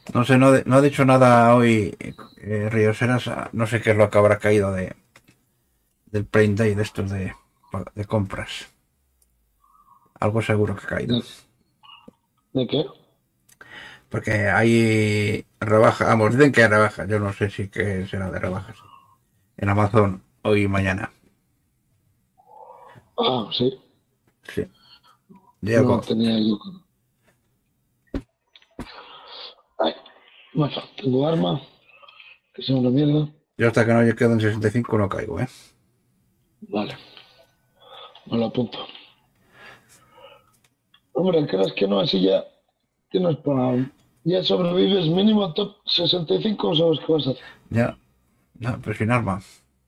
No sé, no, no ha dicho nada hoy Rioseras, no sé qué es lo que habrá caído del Prime Day de estos de compras. Algo seguro que ha caído. ¿De qué? Porque hay rebaja, vamos, dicen que hay rebaja. Yo no sé si que será de rebajas. En Amazon hoy y mañana. Ah, sí. Sí. No Diego, tenía yo. Ay, bueno, tengo arma, que sea una mierda. yo hasta que no quedo en 65 no caigo, ¿eh? Vale, me lo apunto. Hombre, creas que no, así ya tienes para... Ya sobrevives mínimo top 65, ¿sabes qué vas a hacer? Ya, no, pero sin arma.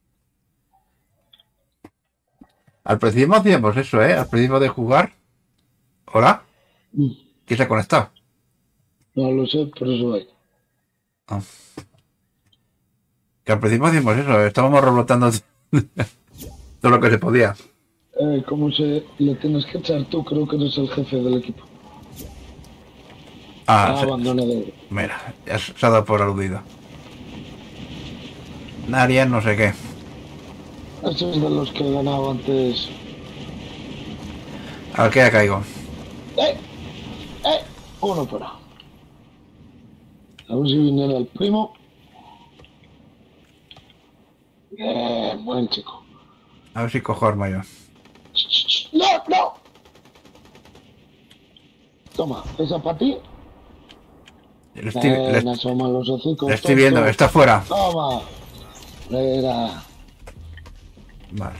Al principio hacíamos eso, ¿eh? Al principio de jugar. ¿Hola? Mm, ¿Quién se ha conectado? no lo sé, por eso hay. Ah, que al principio hacíamos eso, estábamos revoltando todo lo que se podía. ¿Cómo se le tienes que echar tú? Creo que eres el jefe del equipo. Ah, Ah, abandonador. Vale. mira, ya se ha dado por aludido. Narian no sé qué. Ese es de los que he ganado antes. ¿A qué ya caigo? ¡Eh! ¡Eh! Uno para. A ver si viniera el primo. Buen chico. A ver si cojo arma yo. ¡No, no! Toma, esa para ti. Le estoy, le, Me asoman los le hocicos, estoy viendo, tonto. está fuera. Toma. Mira. Vale.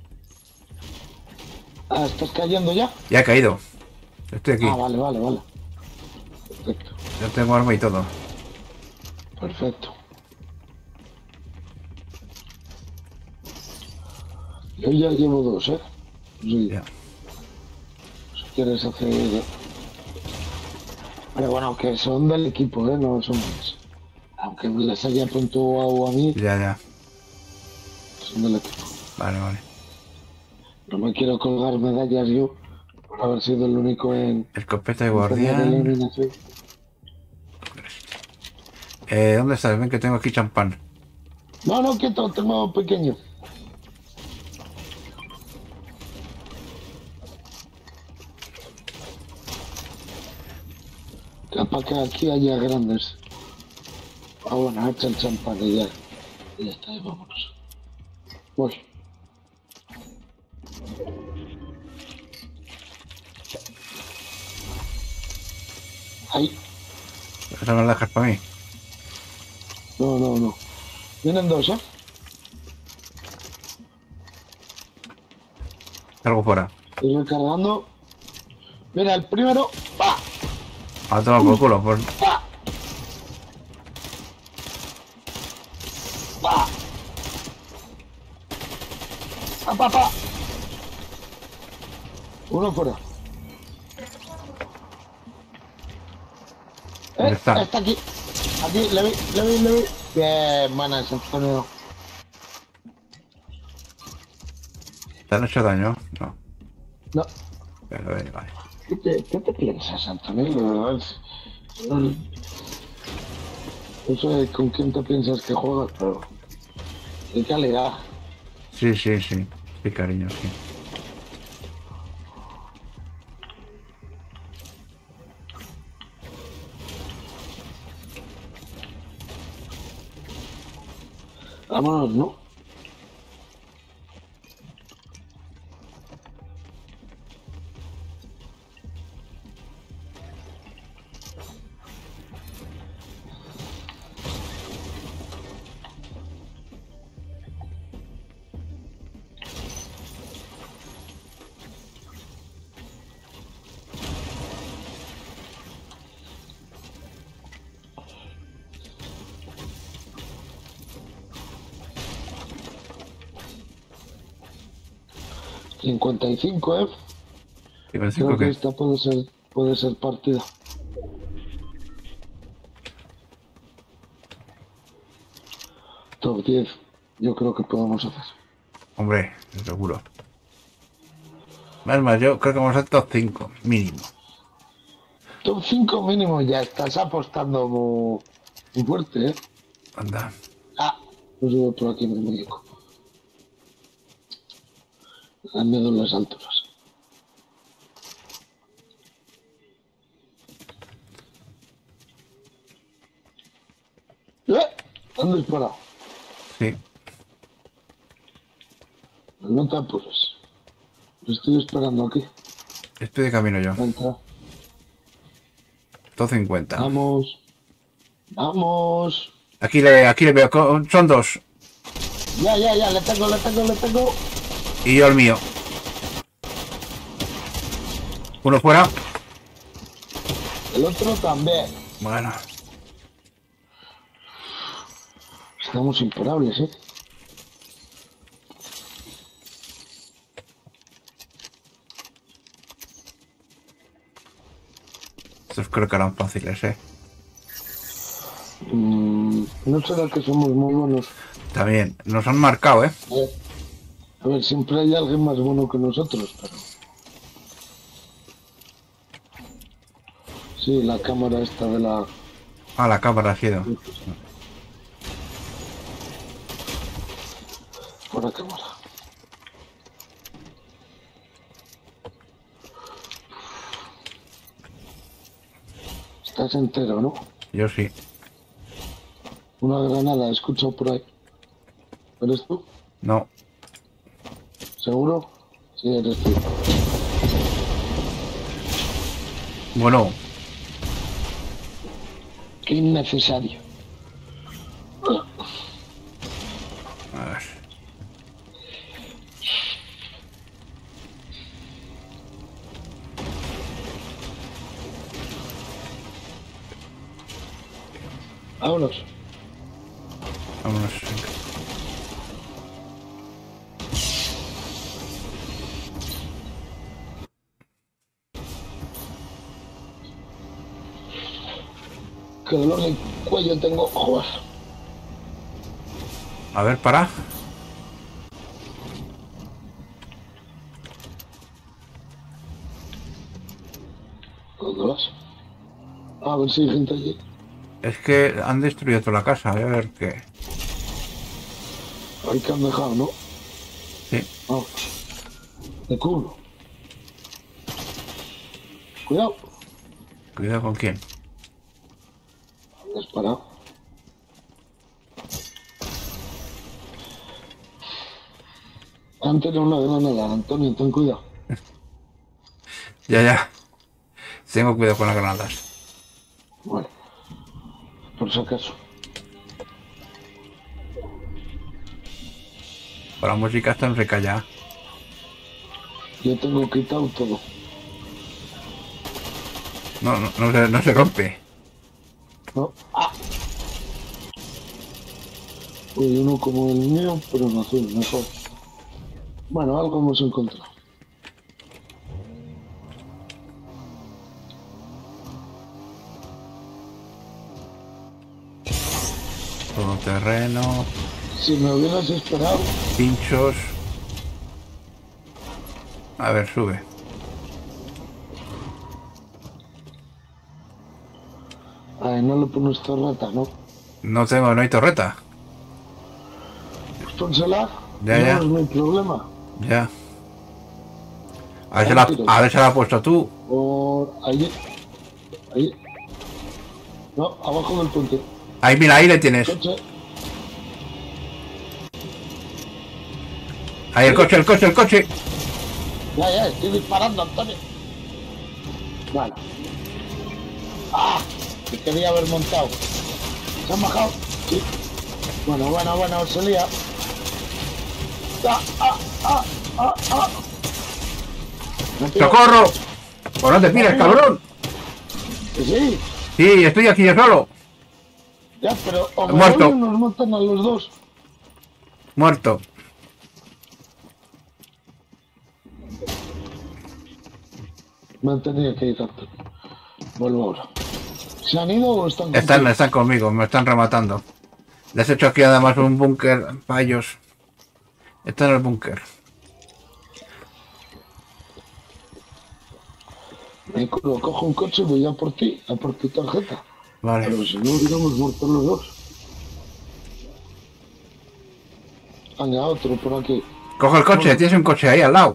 Ah, ¿estás cayendo ya? Ya ha caído. Estoy Ah, aquí. vale, vale, vale. Perfecto. Ya tengo arma y todo. Perfecto. Yo ya llevo dos, ¿eh? Sí, Ya. si quieres hacer... Pero bueno, que son del equipo, ¿eh? No son mías. Aunque me las haya puntuado a mí, Ya, ya. son del equipo. Vale, vale. No me quiero colgar medallas yo por haber sido el único Escopeta de en tener guardián. eliminación. ¿Dónde estás? Ven que tengo aquí champán. No, no, quieto, tengo pequeño. Para que aquí haya grandes. Ah, bueno, echa el champán y ya. Y ya está, y vámonos. Voy. Ahí. Eso me lo dejas para mí. No, no, no. Vienen dos, ¿eh? Salgo fuera. Estoy recargando. Mira, el primero. ¡Pa! A tomar por culo. Pues, ¡Pa! ¡Pa! ¡Pa, pa, pa! Uno fuera. ¿dónde está? Está aquí. Aquí, le vi, le vi, le vi. Bien, buena ese sonido. ¿Te han hecho daño? No. No. Pero, vale. ¿Qué te piensas, Antonio? De verdad. No, no sé con quién te piensas que juegas, pero. Qué calidad. Sí, sí, sí. Sí, cariño, sí. Vámonos, ¿no? Cincuenta y cinco, ¿eh? ¿Y con Creo 5 que qué? esta puede ser partida. Top 10, yo creo que podemos hacer. Hombre, seguro. Más, yo creo que vamos a top 5 mínimo. Top 5 mínimo ya estás apostando muy fuerte, ¿eh? Anda. Ah, no sube por aquí mi muñeco. Me dan miedo las alturas. ¿Han disparado? Sí. No te apures. Lo estoy esperando aquí. Estoy de camino yo. Entra. 250. Vamos. Vamos. Aquí le veo. Son dos. Ya, le tengo. Y yo el mío. Uno fuera. El otro también. Bueno. Estamos imparables, ¿eh? Estos creo que eran fáciles, ¿eh? No será que somos muy buenos. También. Nos han marcado, ¿eh? A ver, siempre hay alguien más bueno que nosotros, pero... Sí, la cámara esta de la... Ah, la cámara ha sido. Por la cámara. Estás entero, ¿no? Yo sí. Una granada, he escuchado por ahí. ¿Eres tú? No. ¿Seguro? Sí, eres tú. Bueno. Qué innecesario. A ver. Vámonos. Vámonos. Qué dolor de cuello tengo. Joder. A ver, para. ¿Dónde vas? A ver si hay gente allí. Es que han destruido toda la casa. Voy a ver qué. Ahí que han dejado, ¿no? Sí. Vamos. De culo. Cuidado. Cuidado con quién. ¿Has parado? Han tenido una granada, Antonio, ten cuidado. Ya. Tengo cuidado con las granadas. Bueno, por si acaso. Con la música está en recalla. Yo tengo quitado todo. No se rompe. ¿No? ¡Ah! Uy, uno como el mío, pero en azul, mejor. Bueno, algo hemos encontrado. Todo terreno. Si me hubieras esperado... Pinchos. A ver, sube. Ay, no le pones torreta, ¿no? No hay torreta. Pues pónsela. Ya. No es mi problema. Ya. A ver si la has puesto tú. O allí. Ahí. No, abajo del puente. Ahí, mira, ahí le tienes. Coche. Ahí el coche. Ya, estoy disparando, Antonio. Bueno. ¡Ah! Que quería haber montado. ¿Se han bajado? Sí. Bueno, se lía. ¡Socorro! ¿Por dónde tienes, cabrón? Que sí. Sí, estoy aquí yo solo. Ya, pero o me Muerto. voy o nos matan a los dos. Muerto. Me han tenido que ir antes. Vuelvo ahora. ¿Se han ido o están contigo? Están conmigo, me están rematando. Les he hecho aquí además un búnker para ellos. Está en el búnker. Me curo, cojo un coche y voy a por ti, a por tu tarjeta. Vale. Pero si no hubiéramos muerto los dos. Venga, otro por aquí. Coge el coche, Bueno. tienes un coche ahí al lado.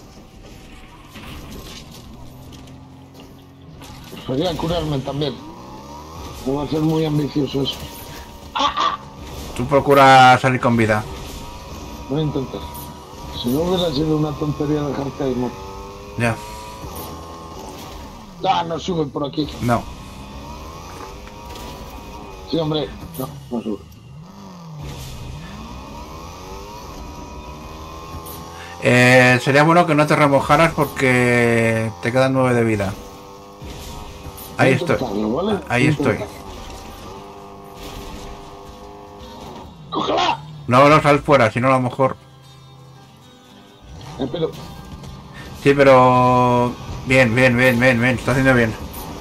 Prefería curarme también. No va a ser muy ambicioso eso. Tú procura salir con vida. Voy a intentar. Si no hubiera sido una tontería dejarte ahí, no. Ya, Ah, no sube por aquí. no. Sí, hombre. No, no sube. Sería bueno que no te remojaras porque te quedan 9 de vida. Ahí Voy a estoy. intentarlo, ¿vale? Ahí Voy a estoy. intentarlo. ¡Cógela! No, no sal fuera, si no a lo mejor. Pero Sí, pero... Bien, bien, bien, bien, bien. Está haciendo bien.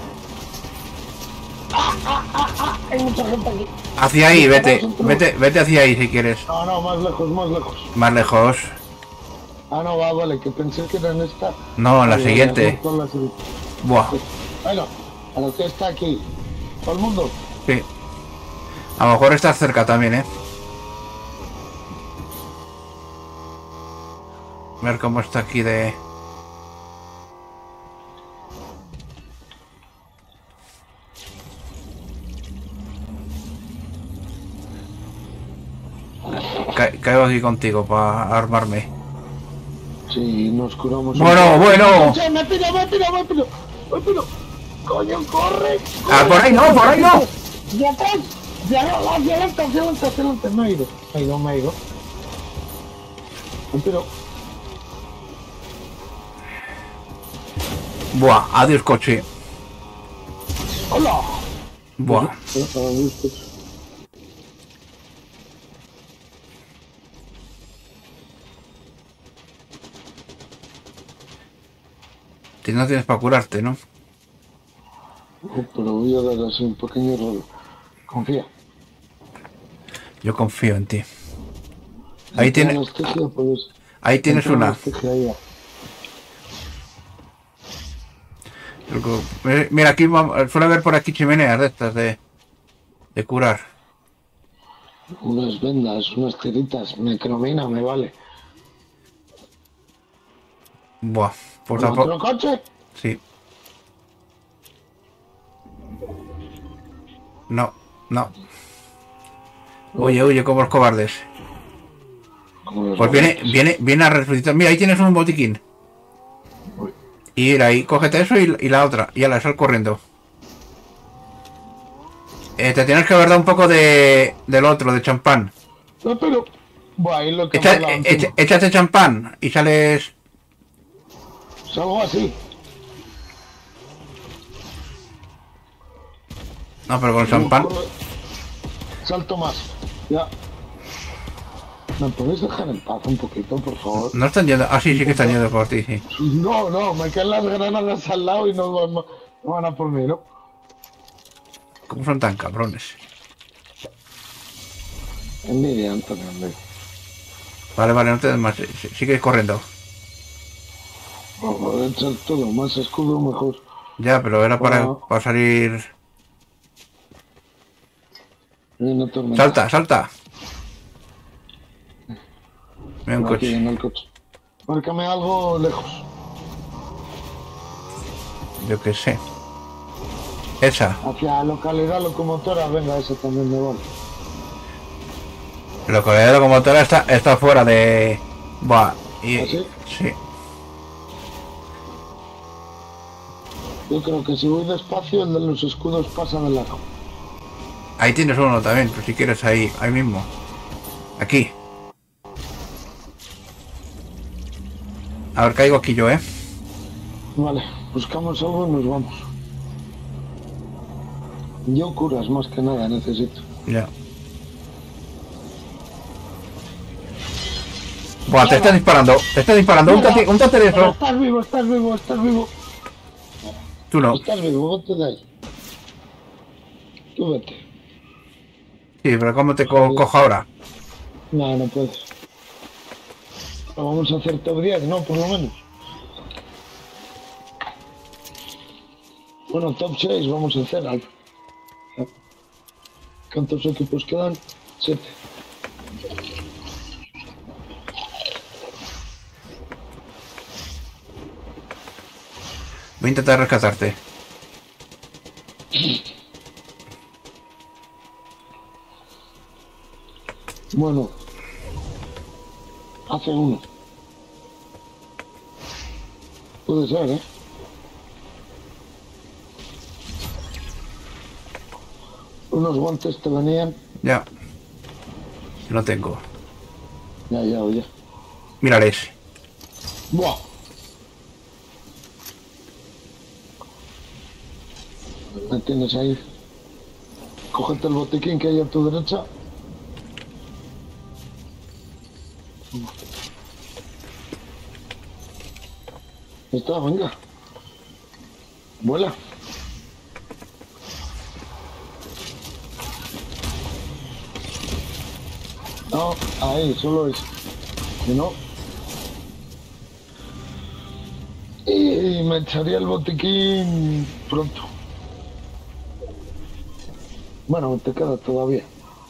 hay mucha gente aquí. Hacia ahí, vete. Vete hacia ahí si quieres. No, no, más lejos, más lejos. Más lejos. Ah, no, va, vale, que pensé que era en esta. No, en la Vale, siguiente. vale, la siguiente. Buah. Bueno, a lo que está aquí. Todo el mundo. Sí. A lo mejor estás cerca también, ¿eh? A ver cómo está aquí de... Caigo aquí contigo para armarme. Sí, nos curamos. Bueno, bueno. Me piro, me piro, me piro. Me piro. Coño, corre. Ah, por ahí no, por ahí no. De atrás. De adelante, adelante, adelante, adelante. Me he ido, me he ido, me he ido. Me piro. Buah, adiós coche. ¡Hola! Buah. No tienes para curarte, ¿no? Pero voy a dar así un pequeño rollo. Confía. Yo confío en ti. Ahí tienes... Anestesia, pues, Ahí tienes una. anestesia ahí. Mira, aquí suele haber por aquí chimeneas de estas de curar. Unas vendas, unas tiritas, mecromina, me vale. Buah, pues ¿Otro tampoco... coche? Sí. No, no. Oye, oye, como los cobardes. Pues viene a resucitar. Mira, ahí tienes un botiquín. Y ir ahí, cógete eso y la otra. Y a la sal corriendo. Te tienes que haber dado un poco del otro, de champán. No, pero... Buah, ahí lo que Échate champán y sales... Salgo así. No, pero con champán... Salto más. Ya. ¿Me podéis dejar en paz un poquito, por favor? No están yendo... Ah, sí, sí que están yendo por ti, sí. No, no, me quedan las granadas al lado y no van a por mí, ¿no? ¿Cómo son tan cabrones? Envidia, Antonio, envidia. Vale, vale, no te des más. Sigue corriendo. Vamos a echar todo, más escudo mejor. Ya, pero era para salir... Salta, salta. Mira un coche. En el coche. Márcame algo lejos. Yo qué sé. Esa. Hacia localidad locomotora, venga, esa también me vale. Lo que veo como toda está fuera de... Buah. Y, ¿Ah, sí? Sí. Yo creo que si voy despacio, el de los escudos pasa de largo. Ahí tienes uno también, pues si quieres ahí mismo. Aquí. A ver, caigo aquí yo, ¿eh? Vale, buscamos algo y nos vamos. Yo curas más que nada necesito. Ya. Buah, te está disparando. Te está disparando. Un tate de eso. Estás vivo, estás vivo, estás vivo. Tú no. Estás vivo, vete de ahí. Tú vete. Sí, pero ¿cómo te cojo ahora? No, no puedes. Lo vamos a hacer top 10, ¿no? Por lo menos. Bueno, top 6 vamos a hacer algo. ¿Cuántos equipos quedan? 7. Voy a intentar rescatarte. Bueno, hace uno. Puede ser, ¿eh? Unos guantes te venían. Ya. No tengo. Ya, oye. Mírale ese. ¡Buah! Me tienes ahí. Cógete el botiquín que hay a tu derecha. Está, venga. Vuela. No, ahí, solo es. Si no. Y me echaría el botiquín pronto. Bueno, te queda todavía.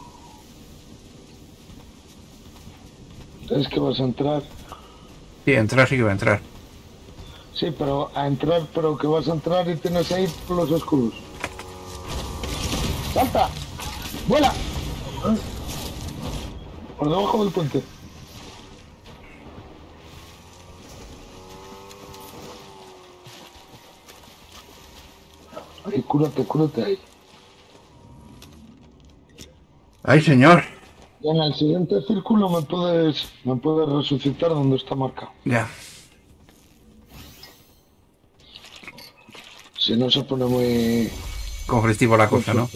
Es que vas a entrar. Sí, entrar sí que va a entrar. Sí, pero a entrar, pero que vas a entrar y tienes ahí por los escudos. ¡Salta! ¡Vuela! Por debajo del puente. Ay, cúrate ahí. ¡Ay, señor! Y en el siguiente círculo me puedes resucitar donde está marcado. Ya. Si no se pone muy... Conflictivo la cosa, ¿no?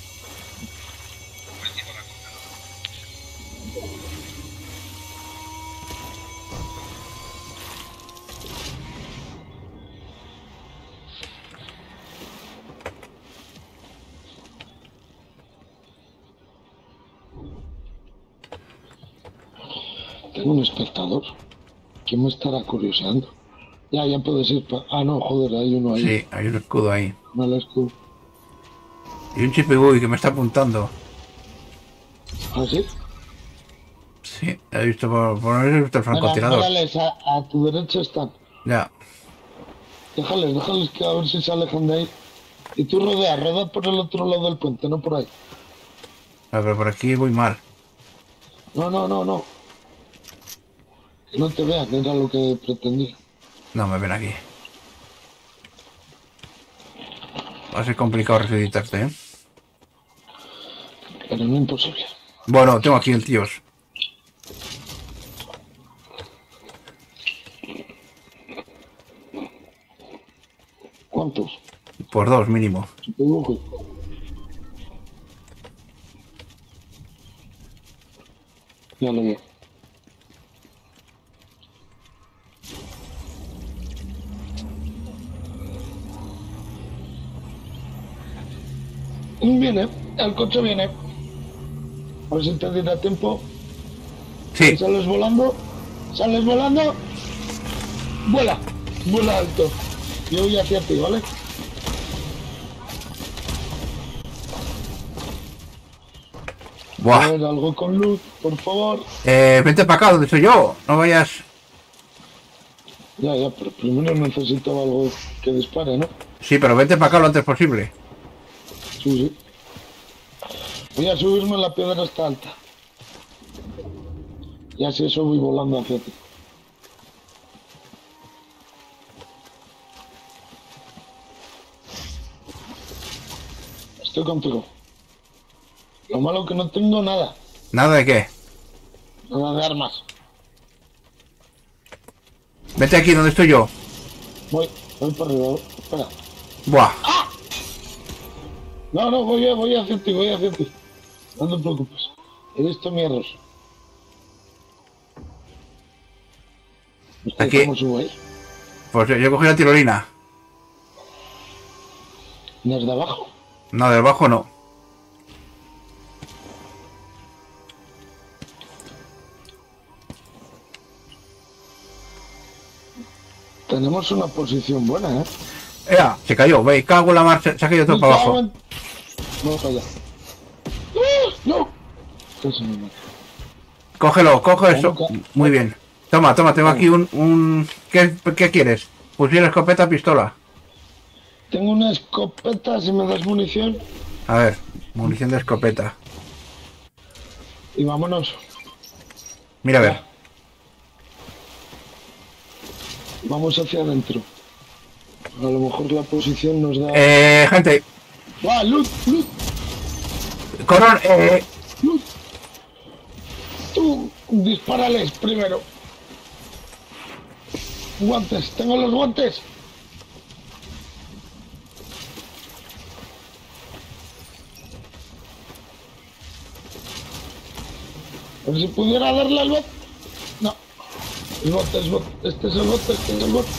Tengo un espectador. ¿Quién me estará curioseando? Ya puedes ir para... Ah, no, joder, hay uno ahí. Sí, hay un escudo ahí. No el escudo. Y un chipibui que me está apuntando. ¿Ah, sí? Sí, he visto por he visto el francotirador. Mírales, a tu derecha están. Ya. Déjales que a ver si se alejan de ahí. Y tú rodea por el otro lado del puente, no por ahí. A ver, por aquí voy mal. No. Que no te vean, que era lo que pretendía. No, me ven aquí. Va a ser complicado resucitarte, ¿eh? Pero no imposible. Bueno, tengo aquí el tíos. ¿Cuántos? Por dos, mínimo. Dibujo. Ya lo veo. Viene, el coche viene. A ver si te dirá tiempo. Sí. Sales volando. Vuela alto. Yo voy hacia ti, ¿vale? Buah. A ver, algo con luz, por favor. Vente para acá, donde estoy yo. No vayas. Ya, pero primero necesitaba algo que dispare, ¿no? Sí, pero vente para acá lo antes posible. Sí. Voy a subirme, la piedra está alta. Y así eso voy volando hacia ti. Estoy contigo. Lo malo que no tengo nada. ¿Nada de qué? Nada de armas. Vete aquí donde estoy yo. Voy para arriba. Espera. Buah. ¡Ah! No, voy hacia ti. No te preocupes. He visto mierdos. Aquí. ¿Cómo subo ahí? Pues yo cogí la tirolina. ¿Desde abajo? No, de abajo no. Tenemos una posición buena, ¿eh? ¡Ea! Se cayó, ve, cago en la mar, se ha caído todo para abajo. No, calla. ¡Ah! ¡No! Casi me mato. Cógelo, coge eso. Nunca. Muy bien. Toma, tengo aquí un... ¿Qué quieres? Fusil, escopeta, pistola. Tengo una escopeta, si me das munición. A ver, munición de escopeta. Y vámonos. Mira, a ver. Vamos hacia adentro. A lo mejor la posición nos da... Gente, ¡Ah, luz! ¡Luz! Corón, ¡Luz! Tú, dispárales primero. Guantes, tengo los guantes. A ver si pudiera darle al bot. No. El bot, es bot. Este es el bot, este es el bot.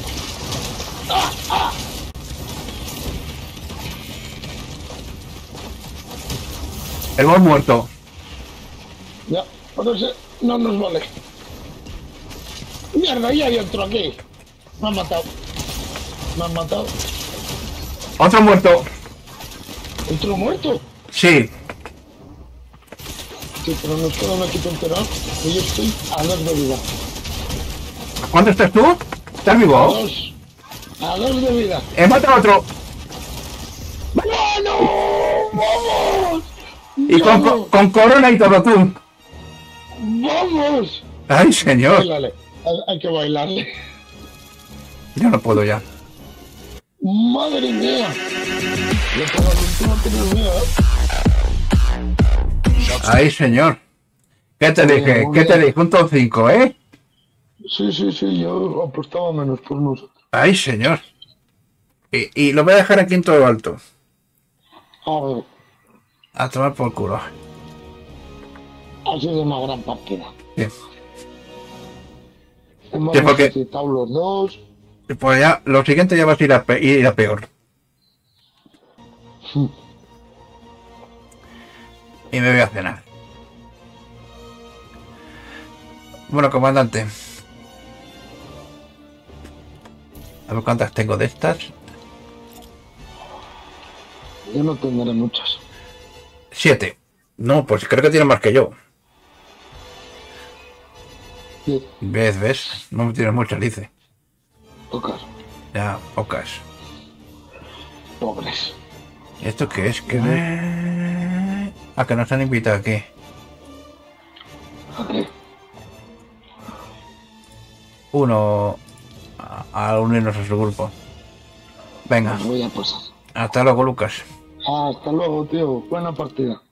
el bot muerto. Ya, pero ese no nos vale. Mierda, ya hay otro aquí. Me han matado. Me han matado. Otro muerto. ¿Otro muerto? Sí. Sí, pero nos queda un equipo entero. Y yo estoy a 2 de vida. ¿Cuánto estás tú? ¿Estás A vivo? 2. A 2 de vida. He matado a otro. ¡Bueno! ¡Vamos! Y ¡Vamos! con corona y todo tú. ¡Vamos! Ay, señor. Bailale. Hay que bailarle. Ya no puedo ya. ¡Madre mía! Le pego al último, tienes miedo, ¿eh? Ay, señor. ¿Qué te dije? muy ¿Qué te bien. dije? Un top 5, ¿eh? Sí, yo apostaba menos por nosotros. Ay, señor. Y lo voy a dejar aquí en todo alto. A ver, A tomar por culo. ha sido una gran partida. Sí. Hemos Sí, porque- necesitado los dos. Pues ya, lo siguiente ya va a ir a peor. Y me voy a cenar. Bueno, comandante. A ver cuántas tengo de estas. Yo no tendré muchas. 7. No, pues creo que tiene más que yo. Sí, ¿Ves? No me tienes muchas, dice. tocar. Ya, pocas. Pobres. ¿Esto qué es? Que que nos han invitado aquí. Ok. Uno a unirnos a su grupo. Venga, Os voy a pasar. hasta luego, Lucas. Hasta luego, tío. Buena partida.